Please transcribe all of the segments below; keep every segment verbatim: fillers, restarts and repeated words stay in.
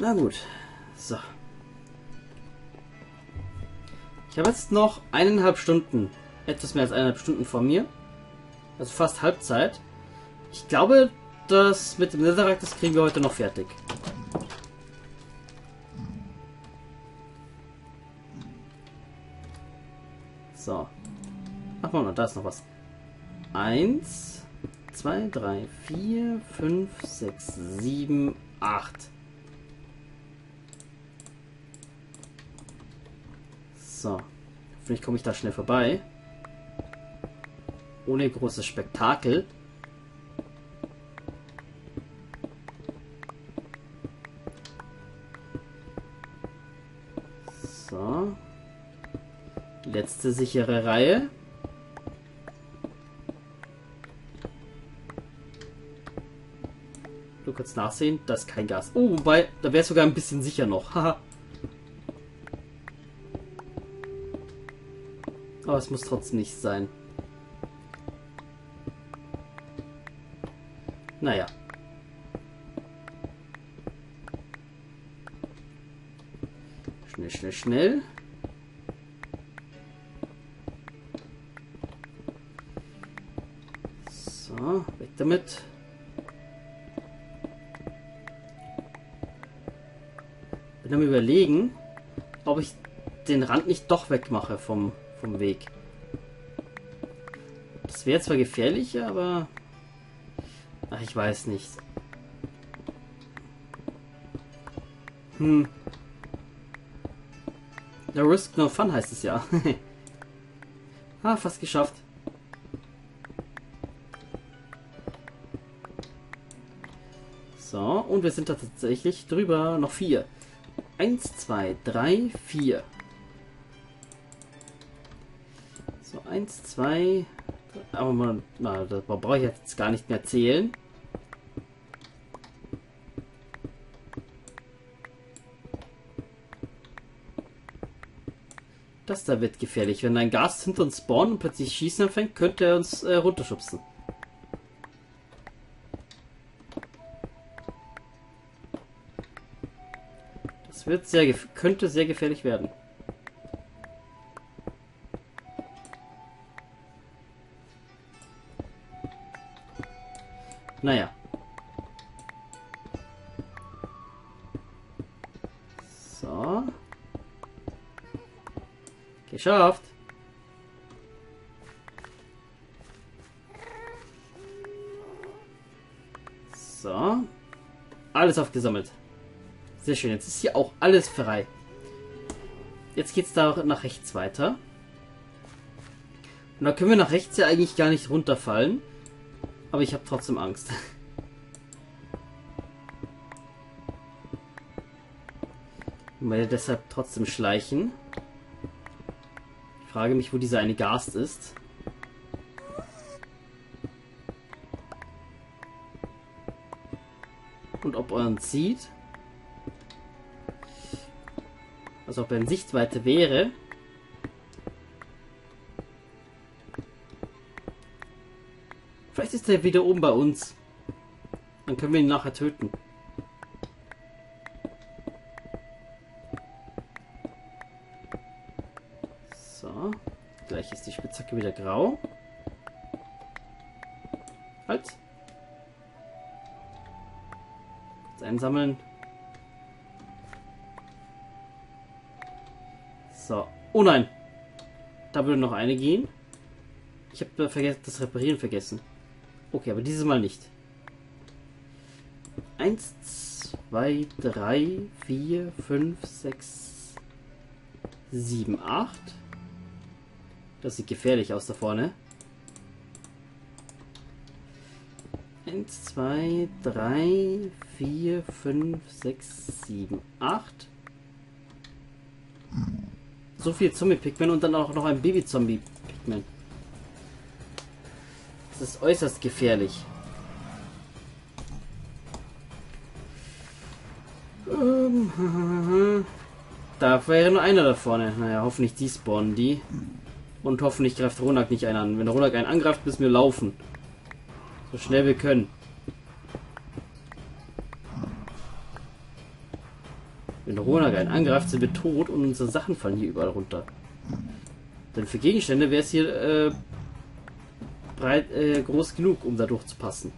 Na gut. So. Ich habe jetzt noch eineinhalb Stunden, etwas mehr als eineinhalb Stunden vor mir. Also fast Halbzeit. Ich glaube, das mit dem Netherrack, das kriegen wir heute noch fertig. So. Ach mal, da ist noch was. Eins, zwei, drei, vier, fünf, sechs, sieben, acht. So. Hoffentlich komme ich da schnell vorbei. Ohne großes Spektakel. So. Letzte sichere Reihe. Du kannst nachsehen, da ist kein Gas. Oh, wobei, da wäre es sogar ein bisschen sicher noch. Haha. Aber es muss trotzdem nicht sein. Naja. Schnell, schnell, schnell. So, weg damit. Bin am Überlegen, ob ich den Rand nicht doch wegmache vom, vom Weg. Das wäre zwar gefährlich, aber... Ach, ich weiß nicht. Hm. No risk, no fun heißt es ja. Ah, fast geschafft. So, und wir sind da tatsächlich drüber. Noch vier. Eins, zwei, drei, vier. So, eins, zwei... Aber man, na, das brauche ich jetzt gar nicht mehr zählen. Das da wird gefährlich. Wenn ein Gas hinter uns spawnt und plötzlich schießen anfängt, könnte er uns äh, runterschubsen. Das wird sehr könnte sehr gefährlich werden. Naja. So. Geschafft. So. Alles aufgesammelt. Sehr schön. Jetzt ist hier auch alles frei. Jetzt geht's da nach rechts weiter. Und da können wir nach rechts ja eigentlich gar nicht runterfallen. Aber ich habe trotzdem Angst. Ich werde deshalb trotzdem schleichen. Ich frage mich, wo dieser eine Gast ist. Und ob er uns sieht. Also ob er in Sichtweite wäre. Vielleicht ist er wieder oben bei uns. Dann können wir ihn nachher töten. So. Gleich ist die Spitzhacke wieder grau. Halt. Kurz einsammeln. So. Oh nein. Da würde noch eine gehen. Ich habe das Reparieren vergessen. Okay, aber dieses Mal nicht. Eins, zwei, drei, vier, fünf, sechs, sieben, acht. Das sieht gefährlich aus da vorne. Eins, zwei, drei, vier, fünf, sechs, sieben, acht. So viel Zombie-Pigmen und dann auch noch ein Baby-Zombie-Pigmen. Das ist äußerst gefährlich. Da wäre nur einer da vorne. Naja, hoffentlich die spawnen die. Und hoffentlich greift Ronak nicht einen an. Wenn Ronak einen angreift, müssen wir laufen. So schnell wir können. Wenn Ronak einen angreift, sind wir tot und unsere Sachen fallen hier überall runter. Denn für Gegenstände wäre es hier äh, breit, äh, groß genug, um da durchzupassen.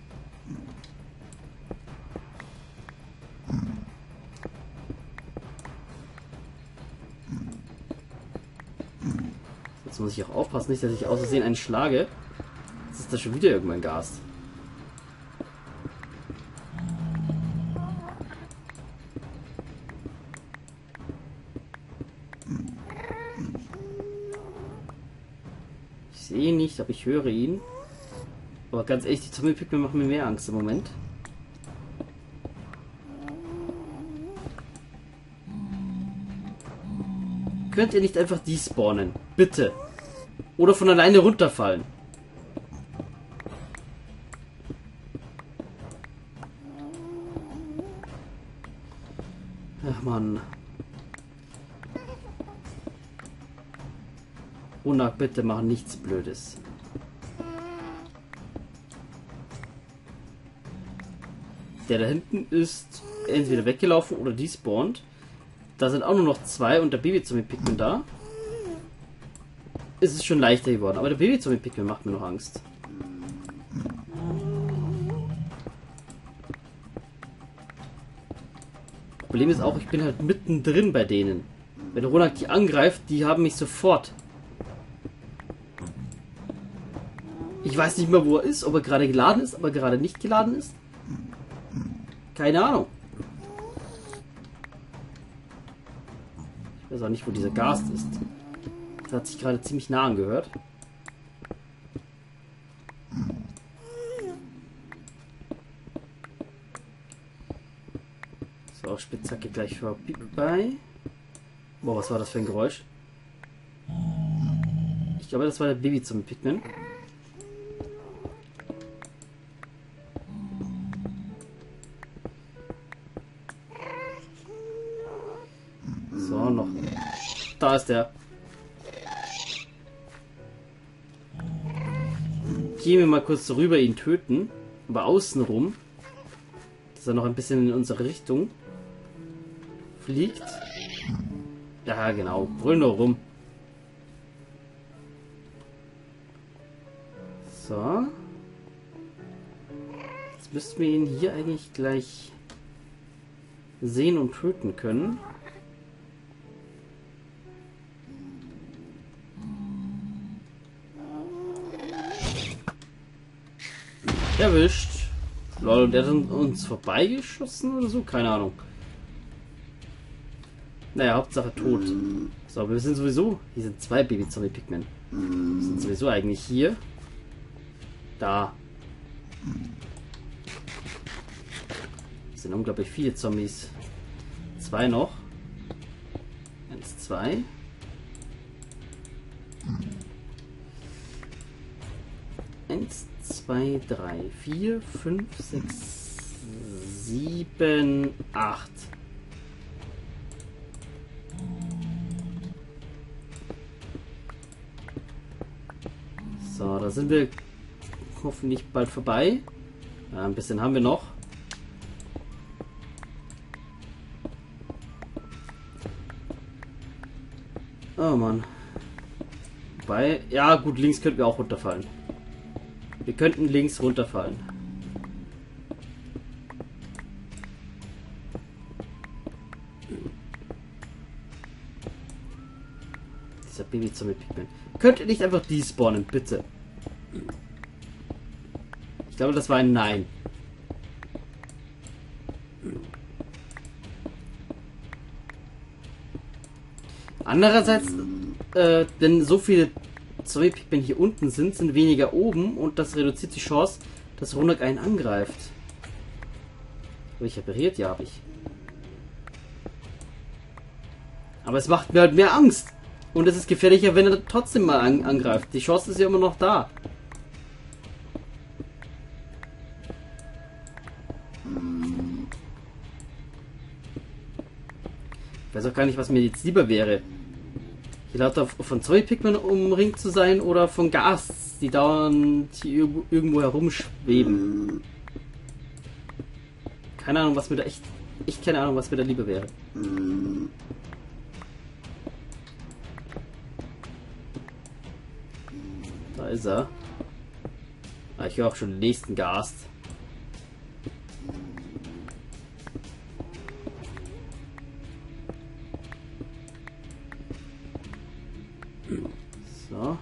Jetzt muss ich auch aufpassen, nicht, dass ich aus Versehen einen schlage. Jetzt ist da schon wieder irgendwann Gas. Ich sehe ihn nicht, aber ich höre ihn. Aber ganz ehrlich, die Zombie-Pikmin machen mir mehr Angst im Moment. Könnt ihr nicht einfach despawnen? Bitte. Oder von alleine runterfallen. Ach Mann. Ronak, bitte mach nichts Blödes. Der da hinten ist entweder weggelaufen oder despawnt. Da sind auch nur noch zwei und der Baby-Zombie-Pikmin da. Ist es schon leichter geworden, aber der Baby-Zombie-Pikmin macht mir noch Angst. Problem ist auch, ich bin halt mittendrin bei denen. Wenn Ronak die angreift, die haben mich sofort. Ich weiß nicht mehr, wo er ist, ob er gerade geladen ist, ob er gerade nicht geladen ist. Keine Ahnung. Ich weiß auch nicht, wo dieser Gast ist. Das hat sich gerade ziemlich nah angehört. So, Spitzhacke gleich vorbei. Boah, was war das für ein Geräusch? Ich glaube, das war der Baby zum Pikmin. So, noch. Da ist der. Gehen wir mal kurz so rüber, ihn töten. Aber außen rum. Dass er noch ein bisschen in unsere Richtung fliegt. Ja, genau. Brüll nur rum. So. Jetzt müssten wir ihn hier eigentlich gleich sehen und töten können. Erwischt. Lol, und der hat uns vorbeigeschossen oder so? Keine Ahnung. Naja, Hauptsache tot. So, aber wir sind sowieso... Hier sind zwei Baby-Zombie-Pikmin. Wir sind sowieso eigentlich hier. Da. Es sind unglaublich viele Zombies. Zwei noch. Eins, zwei. Eins, zwei, drei, vier, fünf, sechs, sieben, acht. So, da sind wir hoffentlich bald vorbei. Ja, ein bisschen haben wir noch. Oh Mann. Wobei, ja gut, links könnten wir auch runterfallen. Wir könnten links runterfallen. Dieser Baby-Zombie-Pikmin. Könnt ihr nicht einfach despawnen, bitte? Ich glaube, das war ein Nein. Andererseits, äh, wenn so viele Zombie-Pikmin hier unten sind, sind weniger oben und das reduziert die Chance, dass Ronak einen angreift. Habe ich repariert? Ja, habe ich. Aber es macht mir halt mehr Angst. Und es ist gefährlicher, wenn er trotzdem mal an angreift. Die Chance ist ja immer noch da. Ich weiß auch gar nicht, was mir jetzt lieber wäre. Hier lauter von Zombie-Pikmin umringt zu sein oder von Gas, die dauernd hier irgendwo herumschweben. Keine Ahnung, was mir da echt echt keine Ahnung, was mir da lieber wäre. Da ist er. Ah, ich höre auch schon den nächsten Gast. So.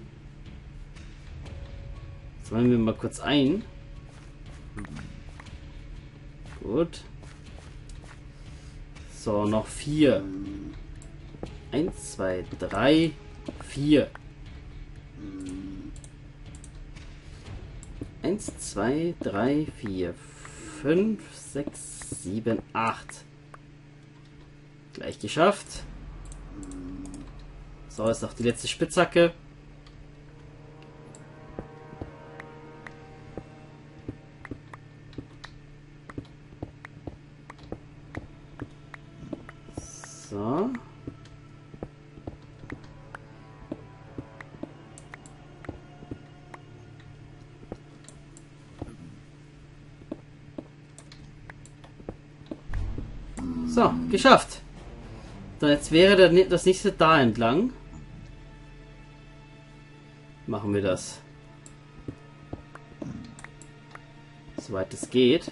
Sammeln wir mal kurz ein. Gut. So, noch vier. Eins, zwei, drei, vier. Eins, zwei, drei, vier, fünf, sechs, sieben, acht. Gleich geschafft. So, ist noch die letzte Spitzhacke. So. So, geschafft. So, jetzt wäre der, das nächste da entlang. Machen wir das. Soweit es geht.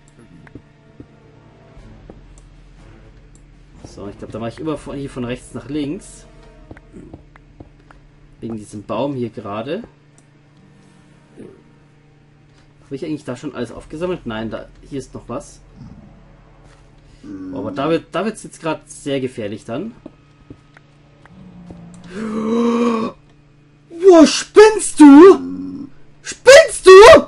So, ich glaube, da mache ich immer von hier von rechts nach links. Wegen diesem Baum hier gerade. Habe ich eigentlich da schon alles aufgesammelt? Nein, da hier ist noch was. Oh, aber da wird da wird's jetzt gerade sehr gefährlich dann. Wo spinnst du? Spinnst du?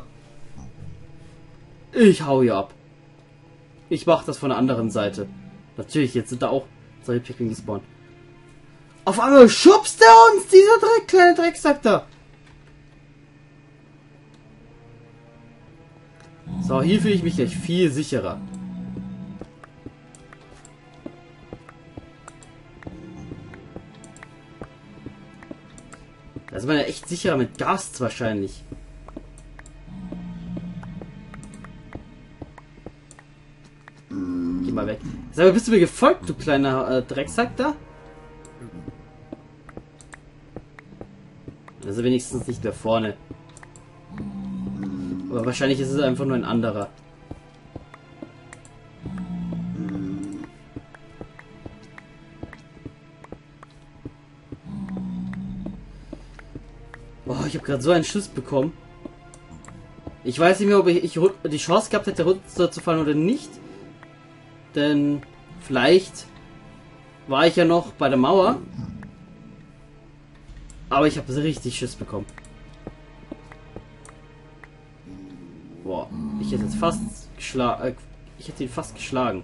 Ich hau hier ab. Ich mach das von der anderen Seite. Natürlich, jetzt sind da auch solche Pickling gespawnt. Auf einmal schubst er uns, dieser Dreck, kleine Drecksack da. So, hier fühle ich mich gleich viel sicherer. Da ist man ja echt sicherer mit Gast wahrscheinlich. Geh mal weg. Sag mal, bist du mir gefolgt, du kleiner äh, Drecksack da? Also wenigstens nicht mehr vorne. Aber wahrscheinlich ist es einfach nur ein anderer. Boah, ich habe gerade so einen Schuss bekommen. Ich weiß nicht mehr, ob ich, ich die Chance gehabt hätte, runterzufallen oder nicht. Denn vielleicht war ich ja noch bei der Mauer. Aber ich habe richtig Schiss bekommen. Boah, ich hätte jetzt fast geschlagen. Äh, ich hätte ihn fast geschlagen.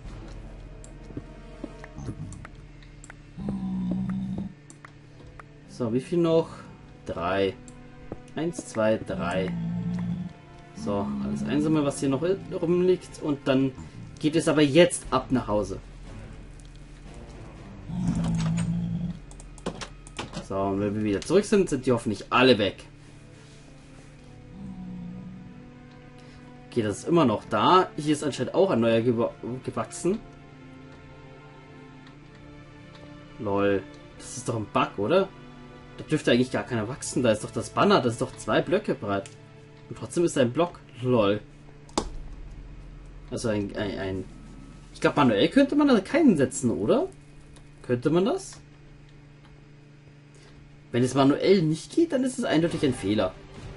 So, wie viel noch? Drei. Eins, zwei, drei. So, alles einsammeln, was hier noch rumliegt. Und dann geht es aber jetzt ab nach Hause. So, und wenn wir wieder zurück sind, sind die hoffentlich alle weg. Okay, das ist immer noch da. Hier ist anscheinend auch ein neuer gew gewachsen. Lol. Das ist doch ein Bug, oder? Da dürfte eigentlich gar keiner wachsen. Da ist doch das Banner. Das ist doch zwei Blöcke breit. Und trotzdem ist ein Block. Lol. Also ein... ein, ein ich glaube, manuell könnte man da keinen setzen, oder? Könnte man das? Wenn es manuell nicht geht, dann ist es eindeutig ein Fehler.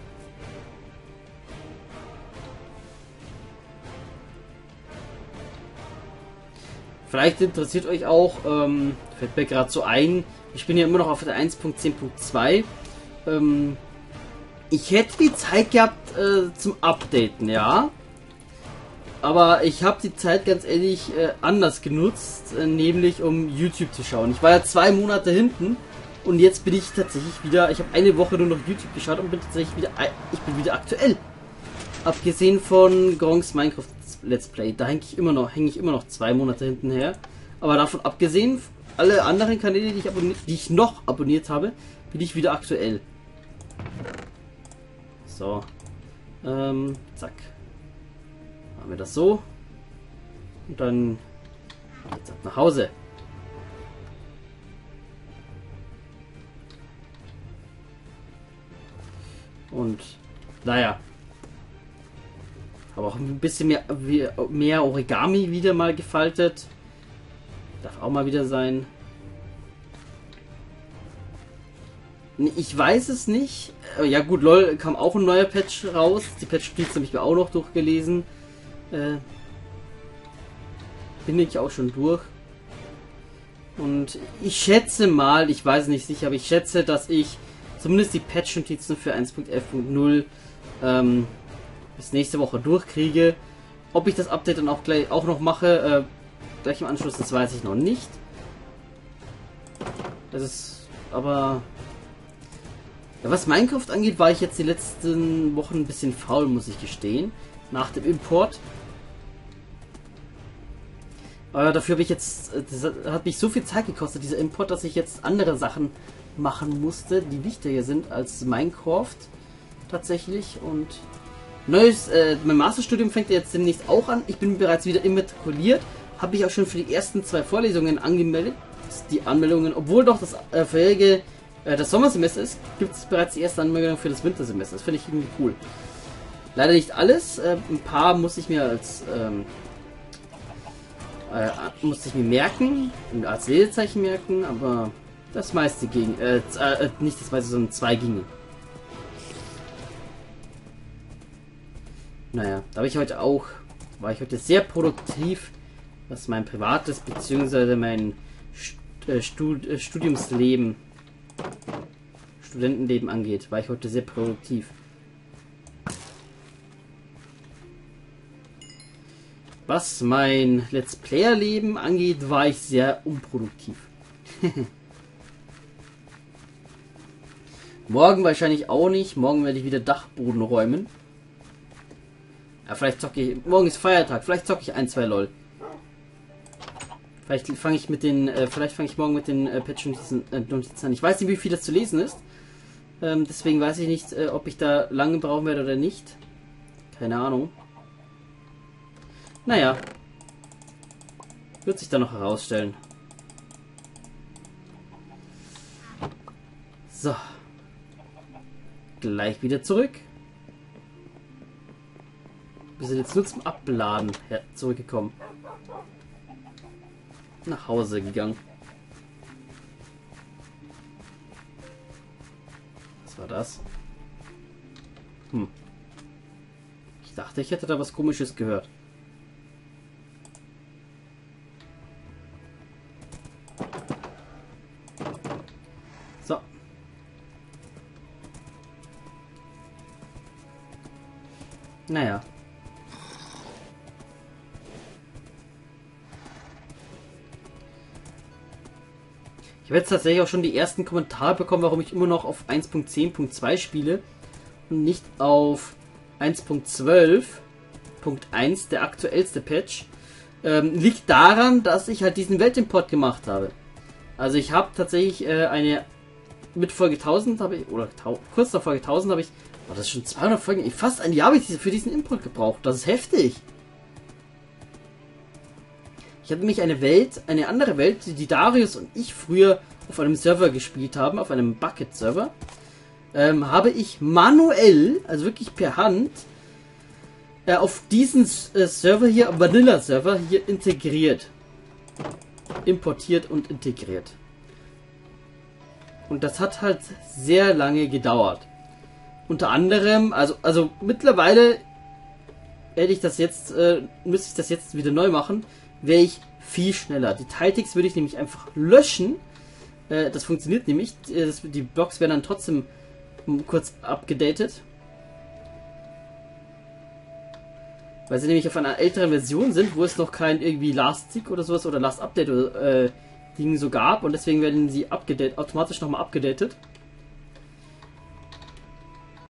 Vielleicht interessiert euch auch, ähm, fällt mir gerade so ein, ich bin ja immer noch auf der eins Punkt zehn Punkt zwei. Ähm, ich hätte die Zeit gehabt äh, zum Updaten, ja. Aber ich habe die Zeit ganz ehrlich äh, anders genutzt, äh, nämlich um YouTube zu schauen. Ich war ja zwei Monate hinten und jetzt bin ich tatsächlich wieder, ich habe eine Woche nur noch YouTube geschaut und bin tatsächlich wieder, ich bin wieder aktuell. Abgesehen von Gronks Minecraft Let's Play, da hänge ich immer noch, hänge ich immer noch zwei Monate hinten her. Aber davon abgesehen, alle anderen Kanäle, die ich, die ich noch abonniert habe, bin ich wieder aktuell. So. Ähm, zack. Machen wir das so. Und dann geht's ab nach Hause. Und naja. Aber auch ein bisschen mehr, mehr Origami wieder mal gefaltet. Darf auch mal wieder sein. Ich weiß es nicht. Ja gut, lol, kam auch ein neuer Patch raus. Die Patch-Notizen habe ich mir auch noch durchgelesen. Äh, bin ich auch schon durch. Und ich schätze mal, ich weiß nicht sicher, aber ich schätze, dass ich zumindest die Patch-Notizen für eins Punkt elf Punkt null ähm, bis nächste Woche durchkriege. Ob ich das Update dann auch gleich auch noch mache, äh, gleich im Anschluss, das weiß ich noch nicht. Das ist aber... Ja, was Minecraft angeht, war ich jetzt die letzten Wochen ein bisschen faul, muss ich gestehen. Nach dem Import. Aber dafür habe ich jetzt... Das hat mich so viel Zeit gekostet, dieser Import, dass ich jetzt andere Sachen machen musste, die wichtiger sind als Minecraft. Tatsächlich. Und... Neues... Äh, mein Masterstudium fängt jetzt demnächst auch an. Ich bin bereits wieder immatrikuliert. Habe ich auch schon für die ersten zwei Vorlesungen angemeldet. Die Anmeldungen, obwohl doch das äh, vorherige... das Sommersemester ist, gibt es bereits die erste Anmeldung für das Wintersemester. Das finde ich irgendwie cool. Leider nicht alles. Äh, ein paar muss ich mir als ähm, äh, musste ich mir merken, als Lesezeichen merken, aber das meiste ging. Äh, äh, nicht das meiste, sondern zwei gingen. Naja, da habe ich heute auch, war ich heute sehr produktiv, was mein privates bzw. mein St äh, Stud äh, Studiumsleben Studentenleben angeht, war ich heute sehr produktiv. Was mein Let's Player Leben angeht, war ich sehr unproduktiv. Morgen wahrscheinlich auch nicht. Morgen werde ich wieder Dachboden räumen. Ja, vielleicht zocke ich. Morgen ist Feiertag. Vielleicht zocke ich ein, zwei LOL. Vielleicht fange ich mit den, äh, vielleicht fange ich morgen mit den äh, Patch-Notizen äh, an. Ich weiß nicht, wie viel das zu lesen ist. Ähm, deswegen weiß ich nicht, äh, ob ich da lange brauchen werde oder nicht. Keine Ahnung. Naja. Wird sich dann noch herausstellen. So. Gleich wieder zurück. Wir sind jetzt nur zum Abladen her zurückgekommen. Nach Hause gegangen. Was war das? Hm. Ich dachte, ich hätte da was Komisches gehört. So. Naja. Ich habe jetzt tatsächlich auch schon die ersten Kommentare bekommen, warum ich immer noch auf eins Punkt zehn Punkt zwei spiele und nicht auf eins Punkt zwölf Punkt eins, der aktuellste Patch. Ähm, liegt daran, dass ich halt diesen Weltimport gemacht habe. Also ich habe tatsächlich äh, eine mit Folge tausend habe ich, oder kurz nach Folge tausend habe ich, oh, das ist schon zweihundert Folgen, fast ein Jahr habe ich für diesen Import gebraucht. Das ist heftig. Ich habe nämlich eine Welt, eine andere Welt, die Darius und ich früher auf einem Server gespielt haben, auf einem Bucket-Server, ähm, habe ich manuell, also wirklich per Hand, äh, auf diesen äh, Server hier, Vanilla-Server, hier integriert. Importiert und integriert. Und das hat halt sehr lange gedauert. Unter anderem, also, also mittlerweile hätte ich das jetzt, äh, müsste ich das jetzt wieder neu machen, wäre ich viel schneller. Die Titles würde ich nämlich einfach löschen. Äh, das funktioniert nämlich. Äh, das, die Blocks werden dann trotzdem kurz abgedatet. Weil sie nämlich auf einer älteren Version sind, wo es noch kein irgendwie Last Tick oder sowas oder Last Update oder äh, Ding so gab. Und deswegen werden sie abgedatet, automatisch nochmal abgedatet.